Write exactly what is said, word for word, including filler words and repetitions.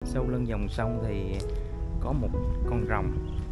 sau lưng dòng sông thì có một con rồng